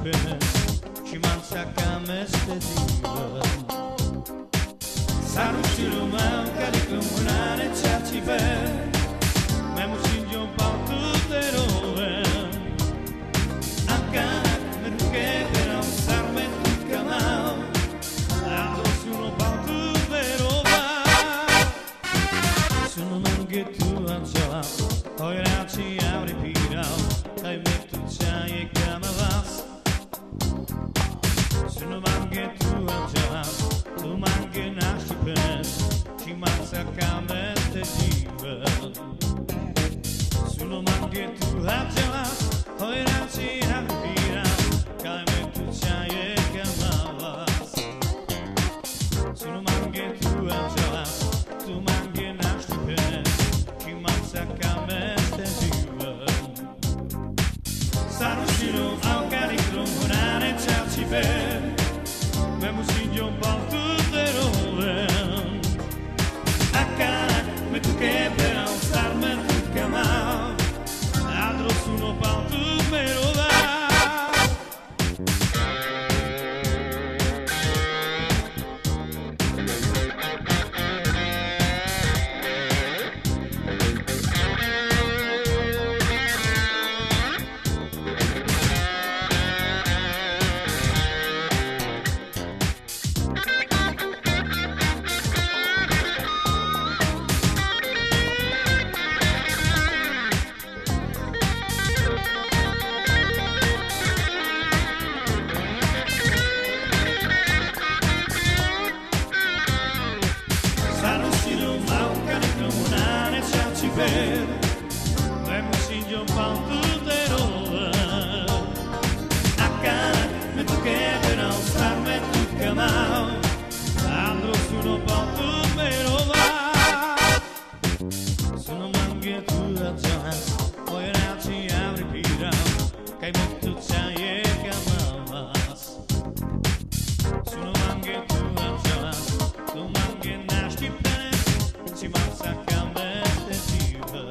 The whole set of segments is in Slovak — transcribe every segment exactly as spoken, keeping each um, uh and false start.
pene ci manca meste diva Sarushiro manca di comunare ciaci per me musinjo pautu terove Anca perché per non sarme tu canal Ando suno pautu terova Sono manche tu angela Oi raci auri pirao Dai metto c'hai e chiamavas Sono manche tu angela Tu manche nasci per Ci mazza camete diva Sono manche tu angela Oi raci auri pirao Dai metto c'hai e chiamavas Sono manche tu angela Tu manche nasci per Ci mazza camete diva Sarushiro ao carico morare ciaci per Me musinjo pautu terove Akara me tu che per non starme tu canal Adro suno pautu merova Me musinjo pautu terove Akara me tu che per non starme tu canal Andro suno pautu merova Sono manche tu da già Poi raci avrei pirao Che me tu c'hai e chiamavas Sono manche tu da già Tu manche nasci bene Ci mazza camete diva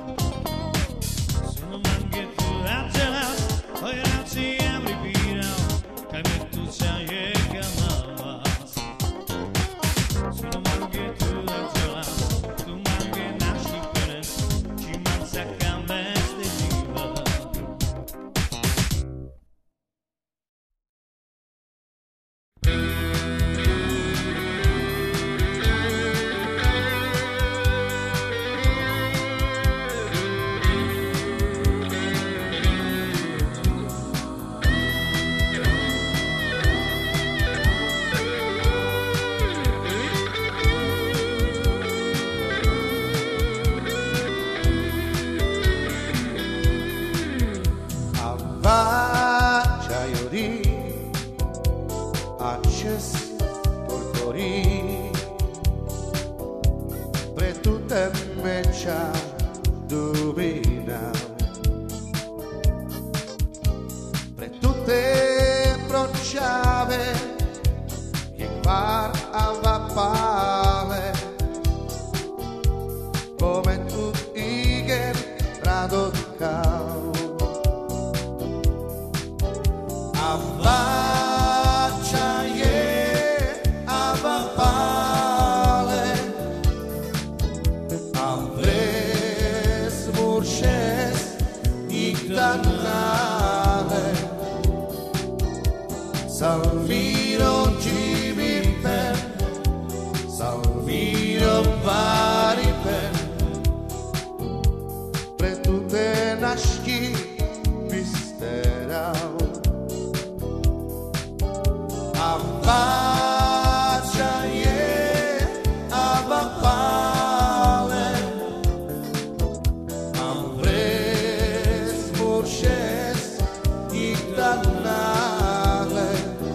Sono manche tu angela Oi raci avrei pirao Che me tu c'hai e chiamavas Sono manche tu angela Tu manche nasci bene Ci mazza camete diva Acest porcori Pre tutte mecea dubina Pre tutte brociave Che par ava pale Come tu igen rado di cau Ava Salvino Givipen Salvino Varipen Pre tutte nasci misterau Avvacia je avapale Amvres murșes igdanale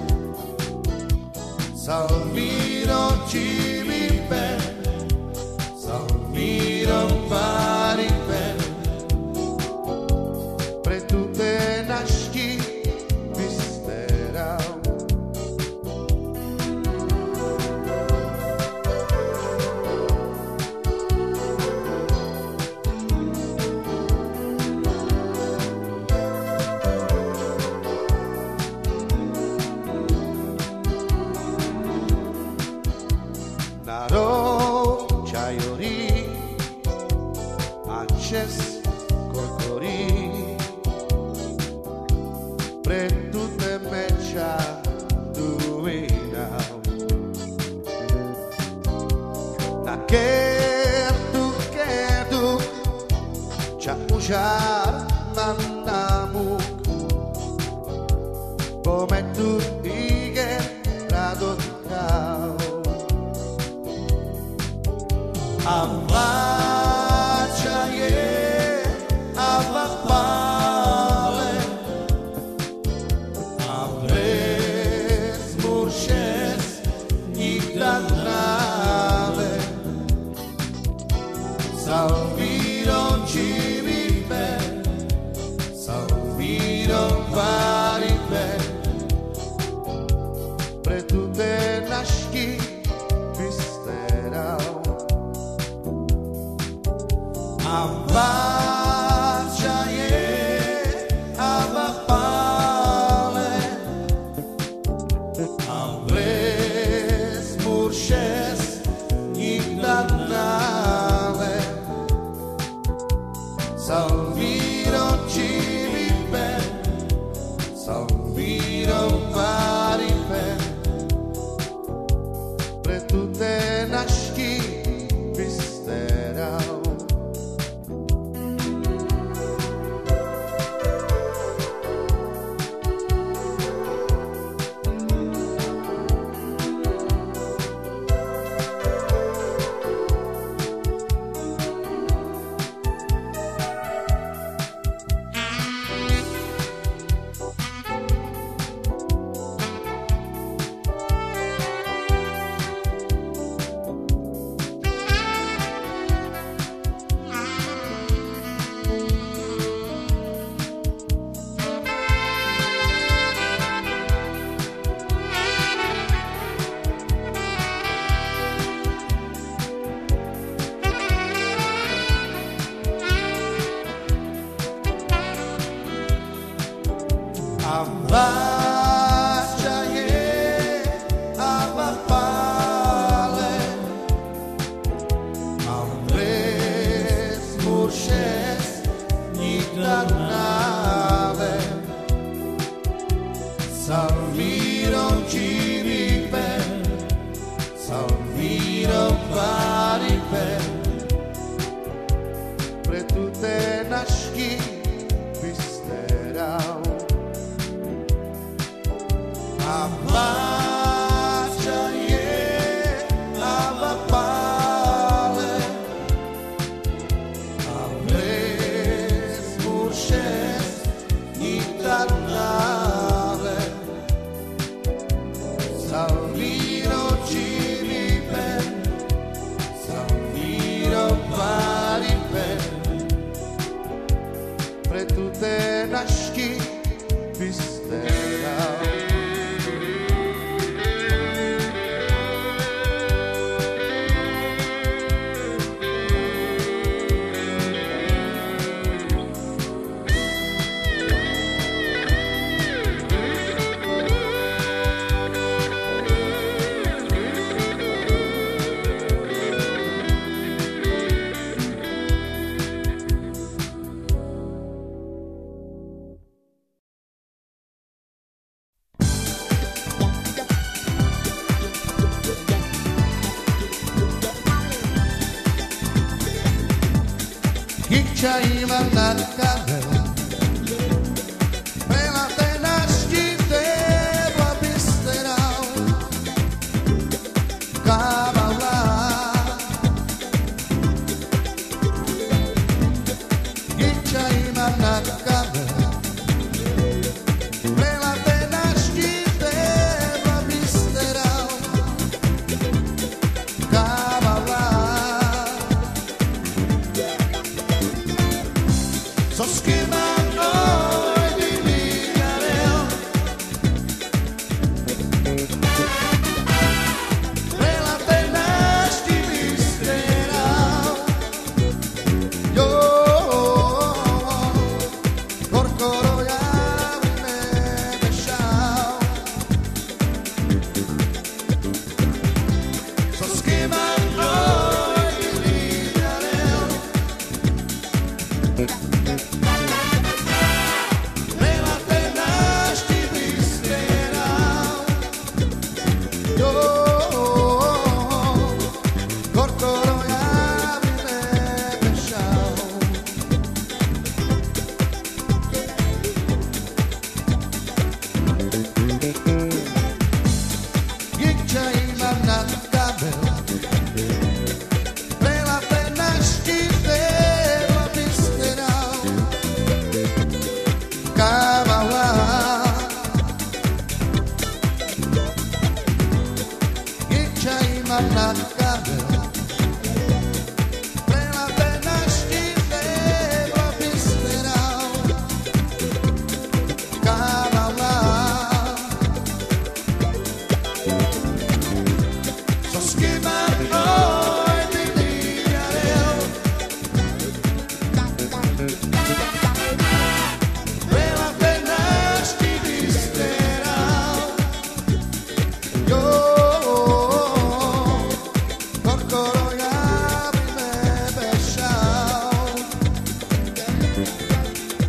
Salvino Givipen Salvino Varipen mandámuk, pometu igen radotál. A váča je, a vapále, a bezmuršes nikda nále. Salviro ci vive, Salviro parive, pre tutte nasci visteral. A váča je, a vapále, a bezmuršes nikda nále. Salviro ci vive, Salviro parive, pre tutte nasci visteral. A váča je, a vapále, a bezmuršes nikda nále. Salviro ci vive, Salviro parive, pre tutte nasci visteral. A váča je, a vapále, a bezmuršes nikda nále. Salviro ci vive, Salviro parive, pre tutte nasci visteral. Giccia ima na kave, prela te našti teba bisteral, kavala. Giccia ima na kave, prela te našti teba bisteral, kavala. Sos que mandó de Villarreal, prela te našti visteral. Yo, corcoro ja bi me dešao. Sos que mandó de Villarreal,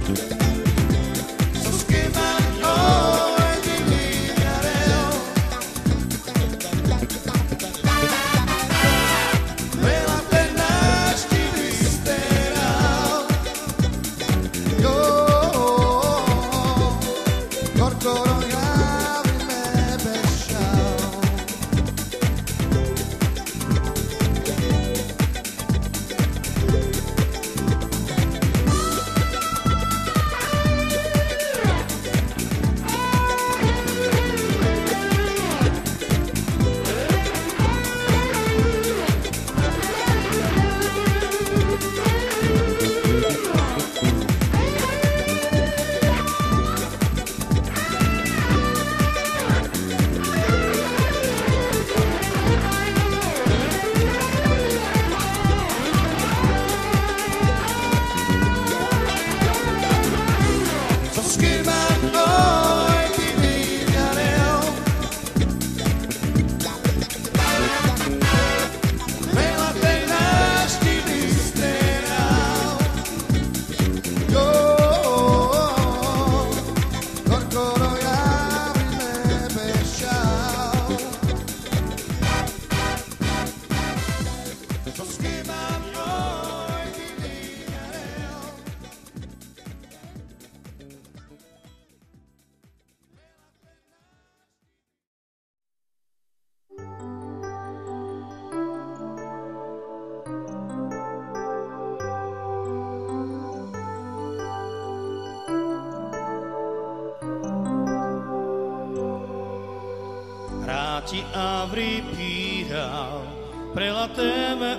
Ti avrei pirao, prelateme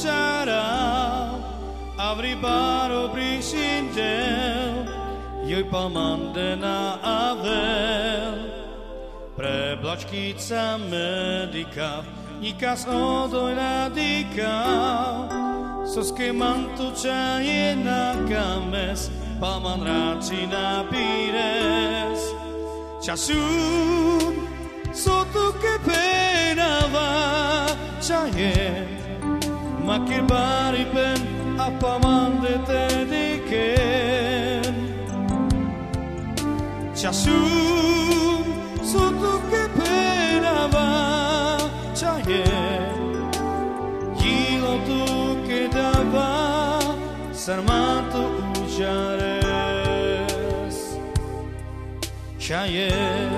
usarao, avrei baro brisindel, joj palmande na avel, preblačkica medikav, nikas odoj nadikav, soske mantu čaje na kames, palman rači na pires, časun, sotto che pena va c'è ma che bari ben a pamande te di che c'è su sotto che pena va c'è gilo tu che dava sarmato ujares c'è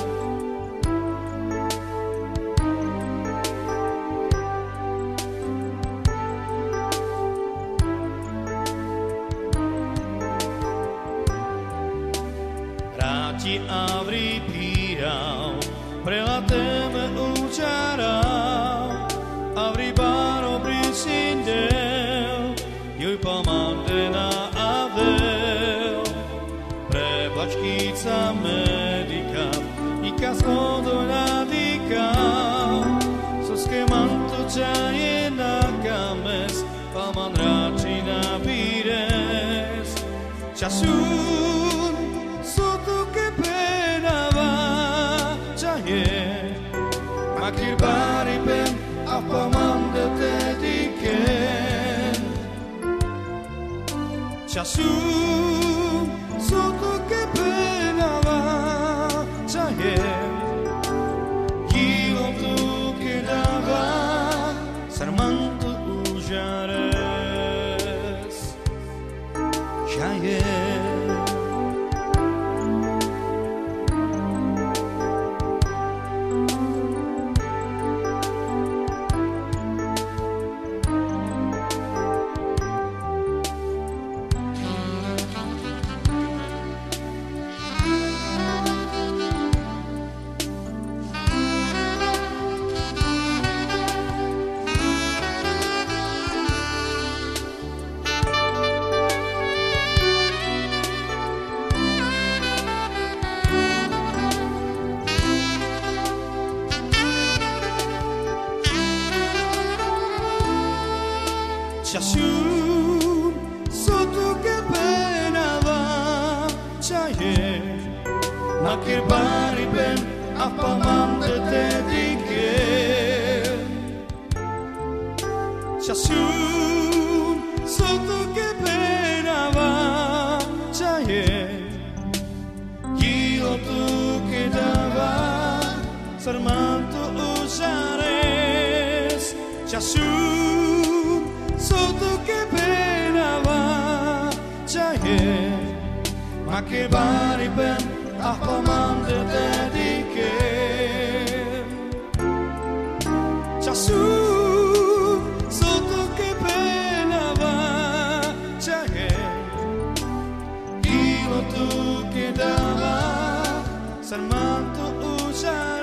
ti avrei pirao, prelateme učarao, avrei baro brisindel, joj palmande na avel, preplačkica medikav, nikas odoj nadikav, soske manto čaje na kames, palman rači na pires, časun, sotto che pena va c'è ma che bari ben a pamande te di che c'è su sotto che pena va c'è io tu che dava sarmanto ujares c'è Ciasciun sotto che pena va c'è ma che bari ben a pamande te di che Ciasciun sotto che pena va c'è Ciasciun sotto che penava c'è ma che vari ben a comande dediche Ciasciun sotto che penava c'è io tu che dava salmanto usare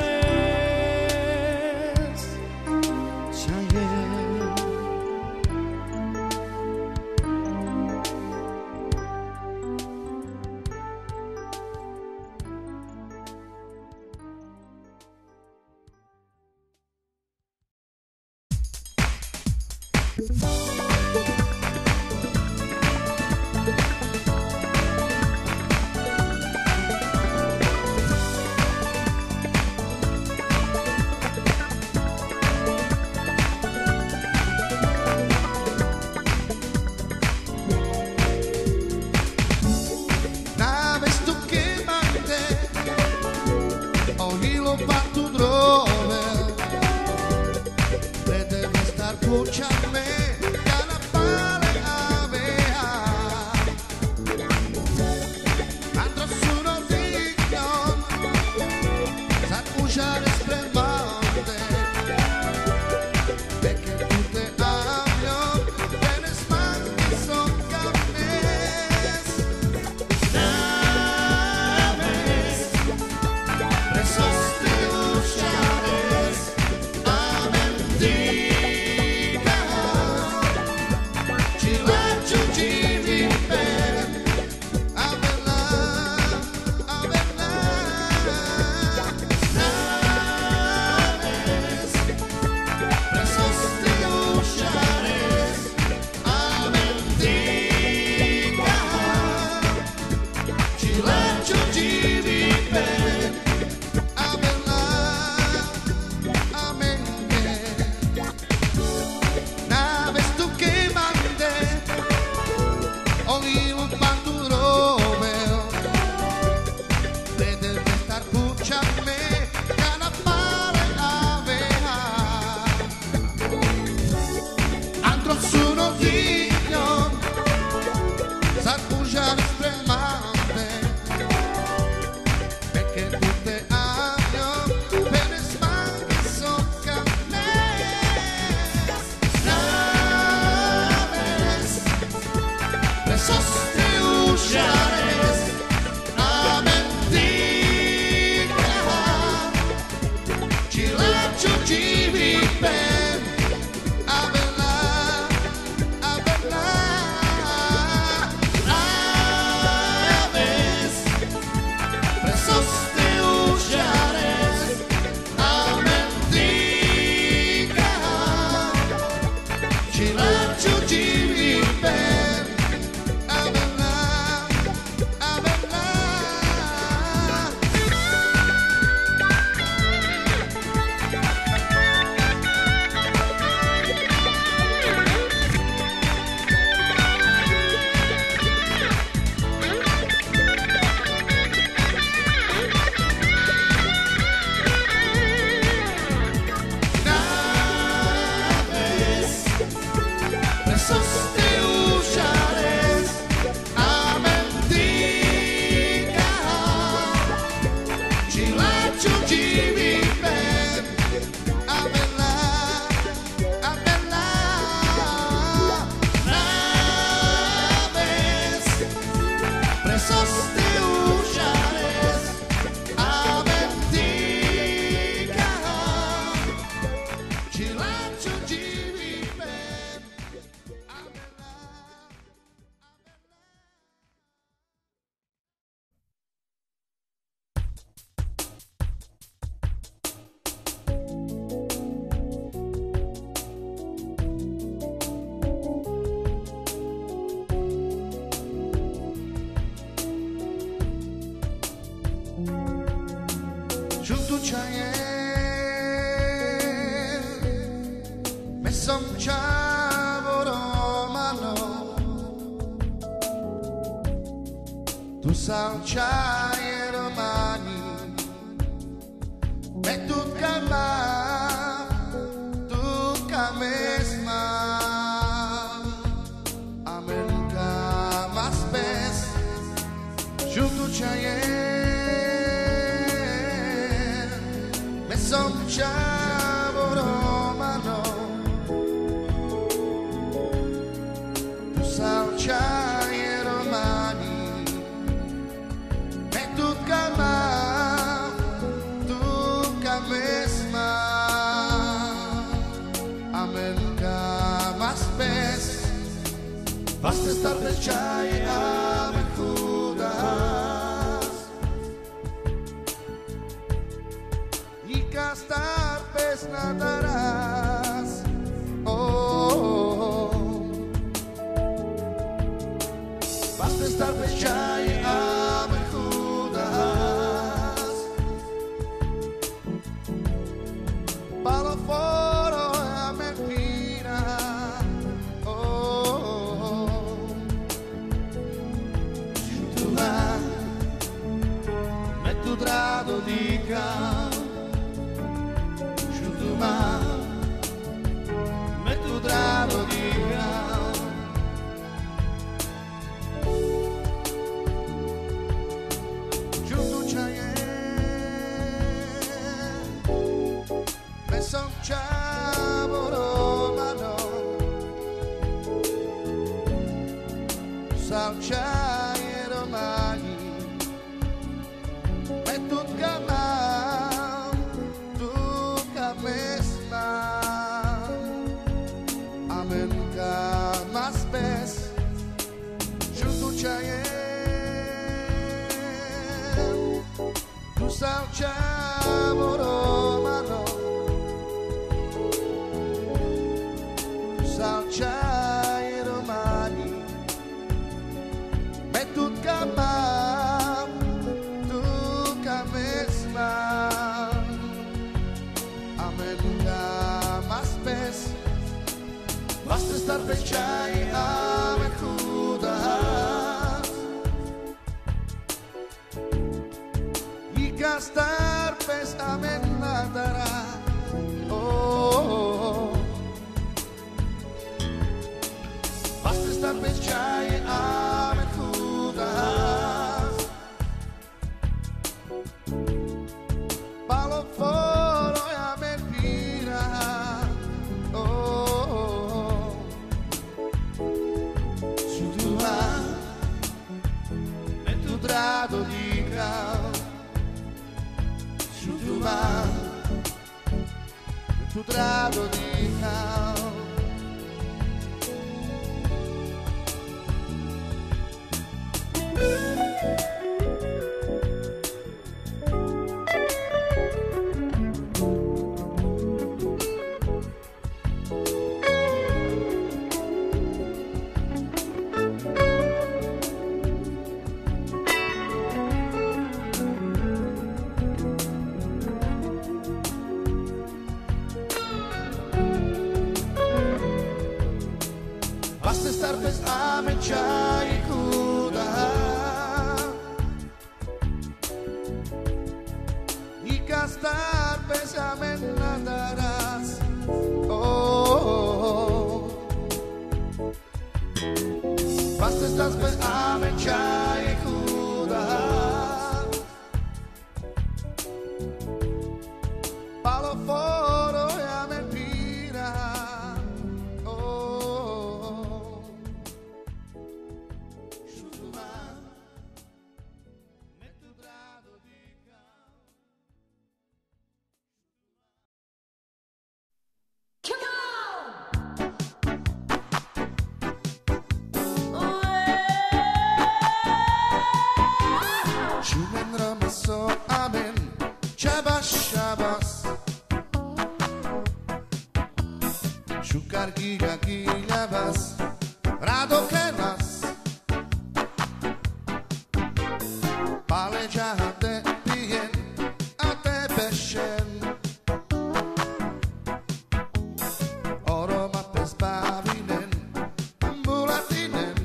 Tu salciai romani e tu cama tu came som čavo romano, tu sa očaje romani, me tutka ma, tutka mesma, amenka mas pes, vaste star pechaje ame judas, y castar pes nadarás, oh, oh, oh. Vaste star pechaje ame judas, palo foro ame pina, oh, oh, oh. Šutula, me tu drado dikam, šutula, me tu drado dikam. Čutučaje, me som čavo romano, sa očaje romani, me tutka mám, tutka mesma, amenka mas pes, čutučaje, tu sa očavo romano, tu sa očaje romani, me tutka mám, tutka mesma, amenka mas pes, vaste star pechaje ame judas, y gastar pes amen nadara, oh, oh, oh. Vaste star pechaje ame judas, palo foro amen pira, oh, oh, oh. Šutula, me tu drado dikam, šutula, me tu drado dikam. Vaste star pes ame čaj juda, y castar pes amen nadarás, oh, oh, oh. Vaste star pes ame čaj juda, palo foro amen pira, oh, oh, oh. Šutula, me tu drado dikam. Shumen ramaso amen, Shabas Shabas, Shukar giga gilabas, Rado kenas, Pale jahate bien, ate beshen, Oro mapes pavinen, Bulatinen,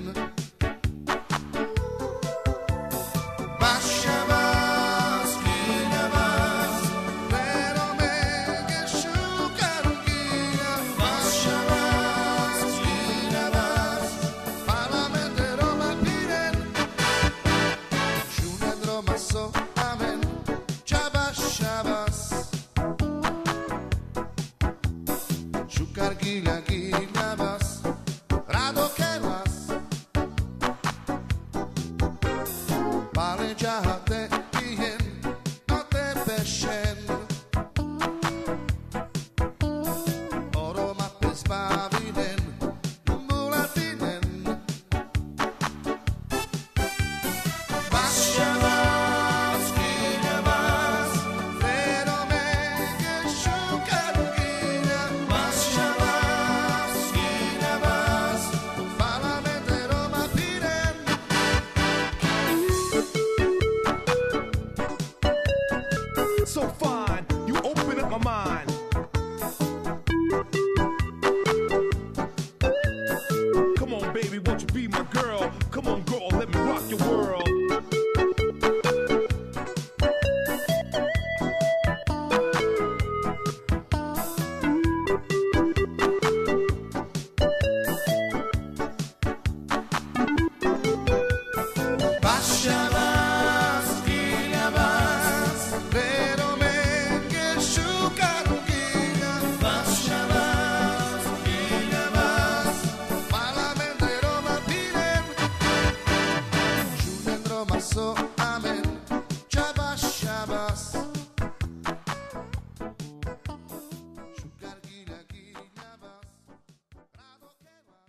Bas Shabas gilabas, Pero me shukar giga, Bas Shabas gilabas, Para meter o mapiren, Shunen romaso. manejate bien, no te peshen. Oro ma pesbavinen, mulatinen. Vashavas, kiravas, veromege shukargina. Vashavas, kiravas, valamente Roma pinen. So fine, you open up my mind. Come on, baby, won't you be my girl? Come on, girl, let me rock your world. Vashavas, kiravas, veromege shukargina. Vashavas, kiravas, valamente Roma pinen. Shunen Roma so amen. Shabas, shabas. Shukargina, kiravas, rado que vas.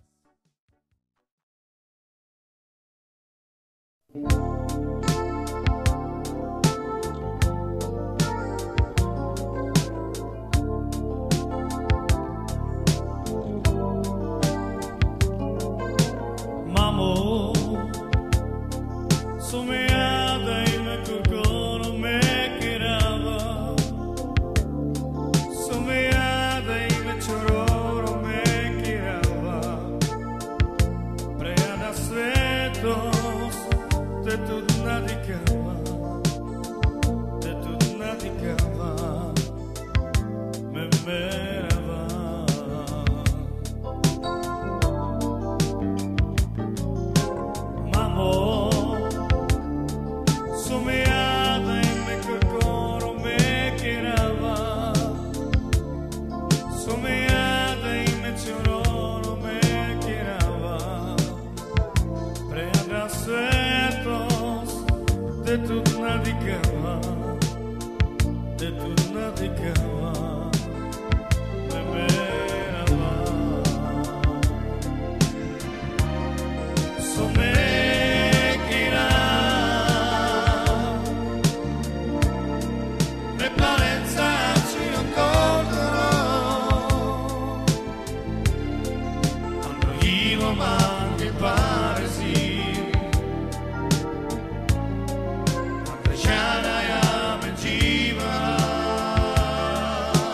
Mamo, someada y me cocoro me quedaba. Someada y me chororo me quedaba. Preada svetos, te тут надикава, te тут надикава, me merava. Mamo, someada y me cocoro me quedaba. Someada y me chororo me quedaba. Preada svetos, te тут надикава, te тут надикава, me merava. Somekira, me parenza ci raccontano, hanno vivo ma che pare sì, a Bresciana e a Mengiva.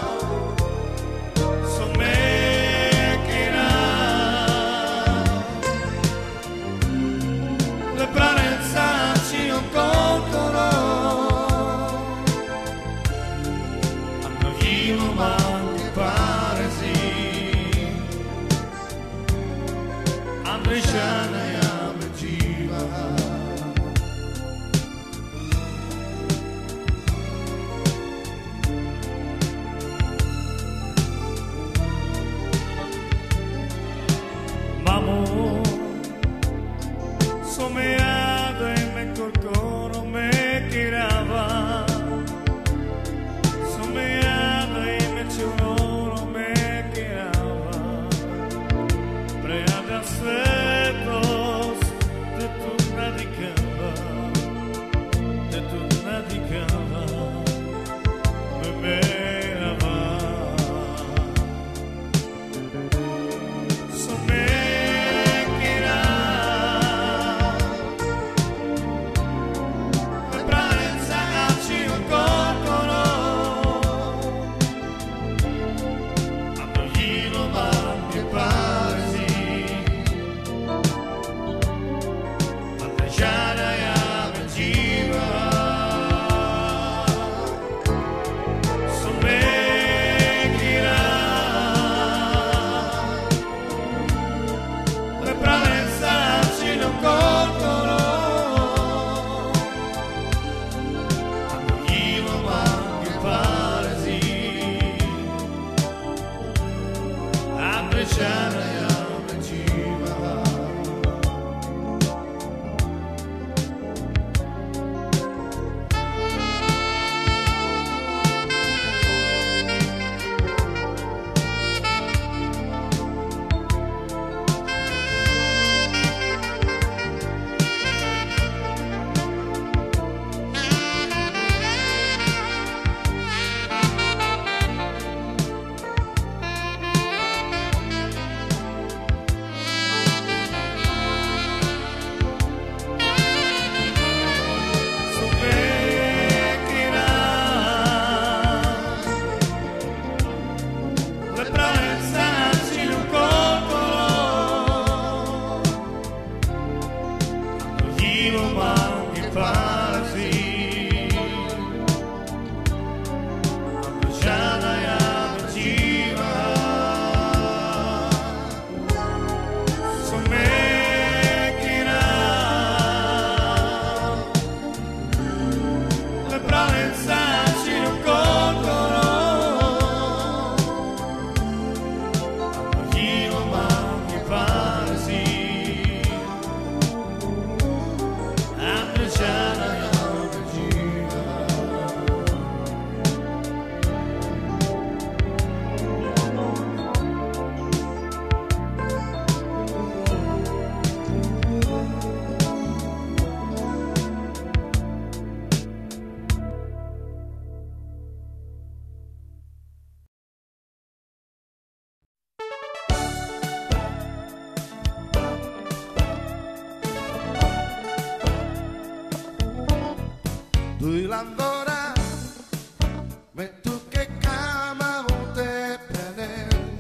tu lavora, ma tu che cama te penen,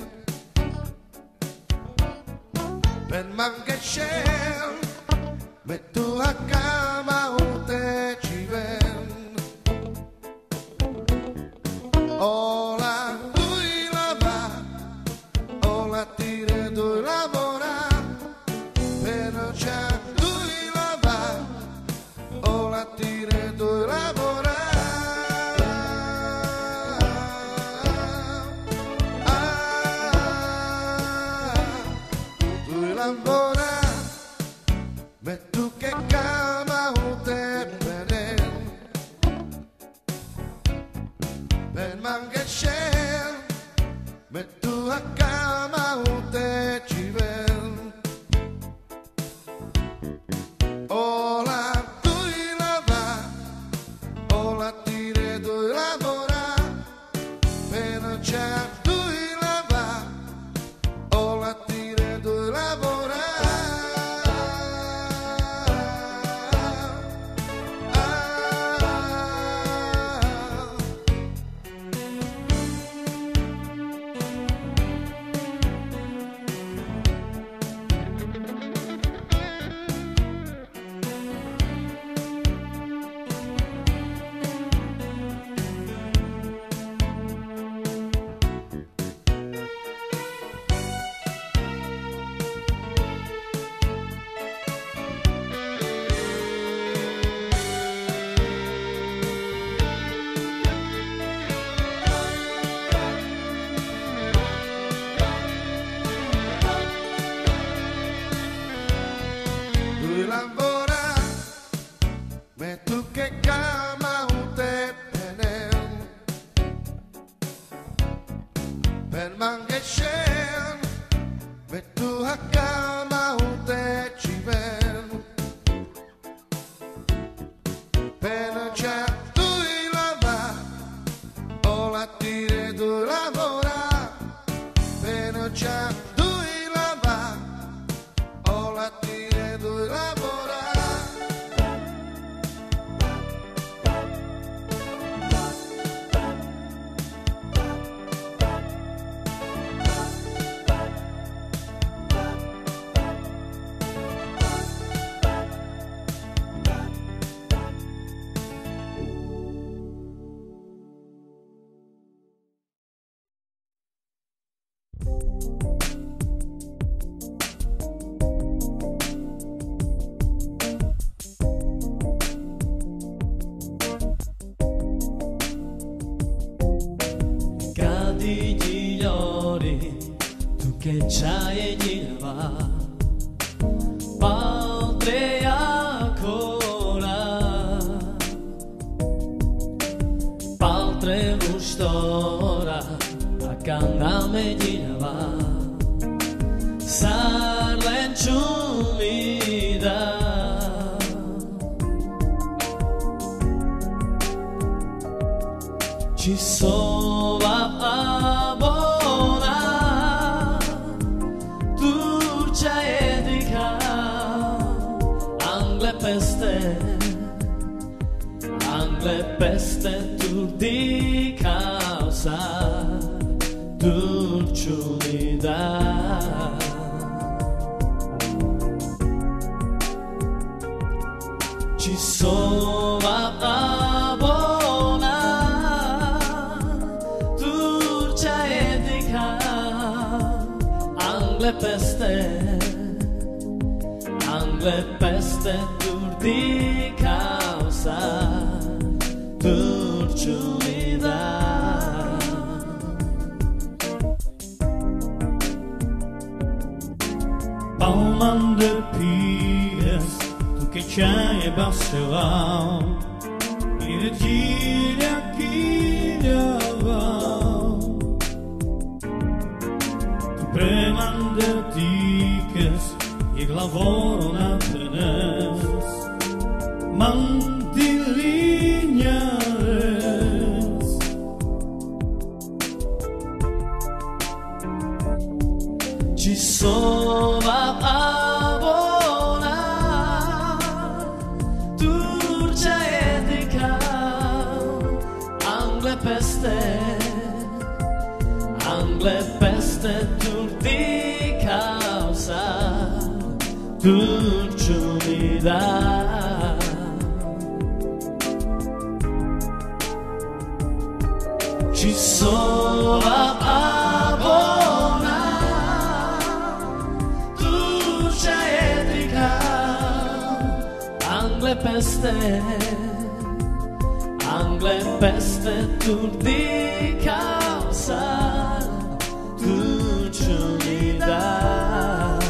per manche scel, ma tu a cama te ci ven. Ola tu lava, ola tire tu lavora, per c'è tu lava, ola tire tu lavora. Lavora, ma tu che cama te penen, per manche scel, ma tu a cama te ci ven. Ola tu lava, ola tire tu lavora, per c'è tu lava, ola tire tu lavora. Tu lavora, ma tu che cama te penen, per manche scel, ma tu a cama te ci ven. Per c'è tu lava, o la tire tu lavora, per c'è tu lava, o la tire tu lavora. Cadi gli ori, tu che c'hai gli va, padre ancora, padre rustora, a cantame gli va, sarlen ciumida. Ci sova abona, tu c'hai di ca, angle peste, angle peste tu di causa, tu ciumida. Ci sova abona, angle peste, angle peste tur di causa, tur ciumida. Baumann de pies, tu che c'hai e basserau, e gira chiglia va. Preman de tiques, e lavoro na tenes, mantilignares. Ci sova abona, turcia etica. angle peste tur di causa dulciunidad. Ci sono abona dulce etrica angle peste angle peste tur di causa dulciunidad.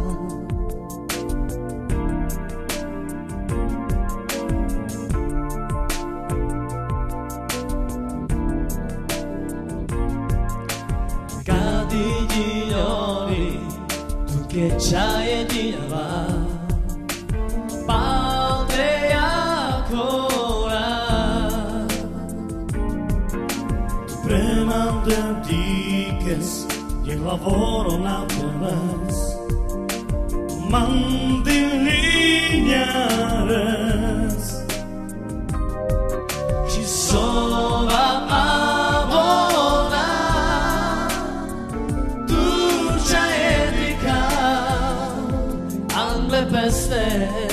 Signori, tu che c'hai e dinava, padre ancora, tu premante antiches, je lavoro naturales, mandilineares, ci sono peste,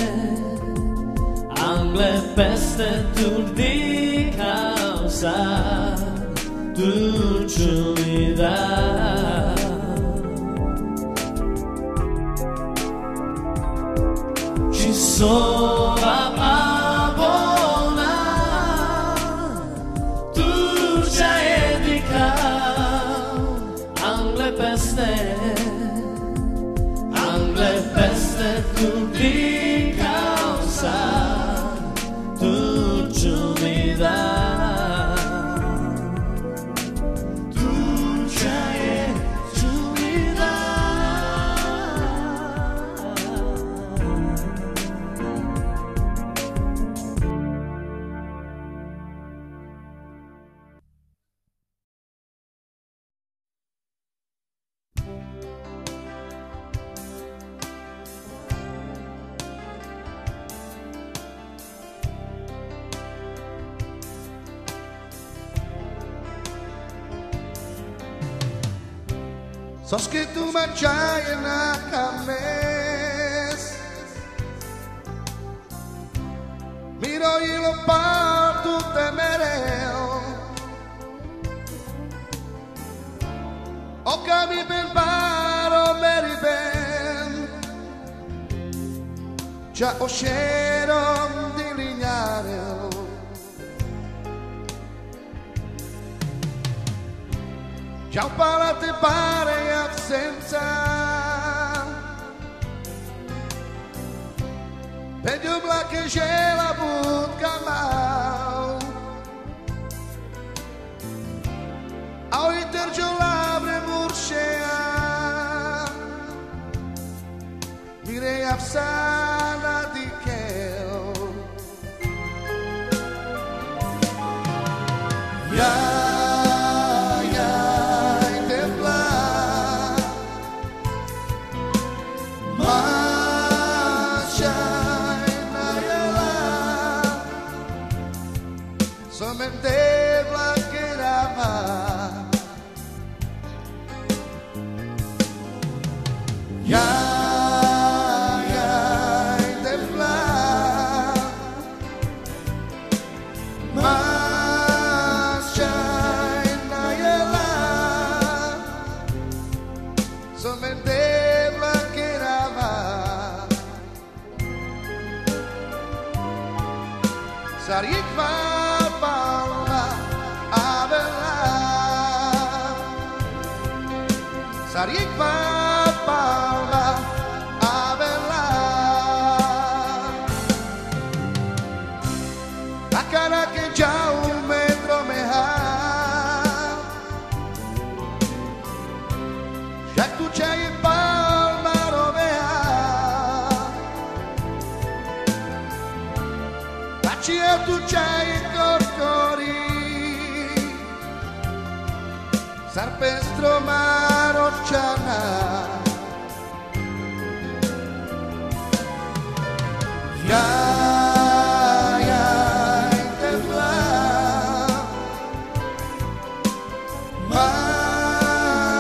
angle peste tur di causa dulciunidad. Ci sono abona dulce etica angle peste angle peste tur di causa dulciunidad. Dulce Sos que tu marchai na cames Miro y lo parto temereo O cami per paro meri ben Già oscero di lignare Già un palate pare absenza Per giù che c'è la buca mau Au intergio labre murcea Mire absana di cheo Yeah Sarik va palma avela Sarik va palma avela La cara que ya un metro me ha Ya tu c'hai palma rovea Cia tu c'hai i corcori Sarpestro marocciana Ya ya intefla Ma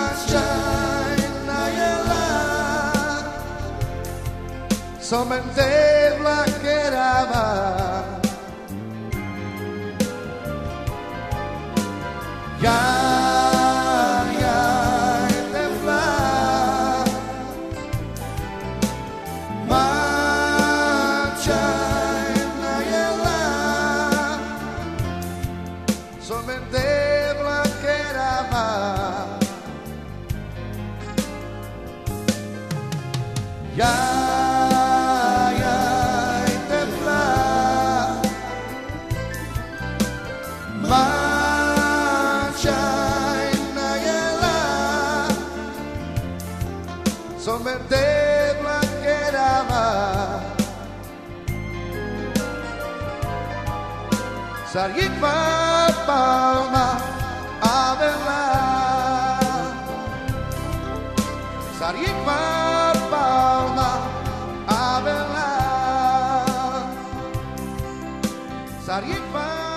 Jaj, jaj, teplá. Marchaj najela. Somberte blanquerama. Salir pa palma a verla. Salir pa palma a verla. Salir pa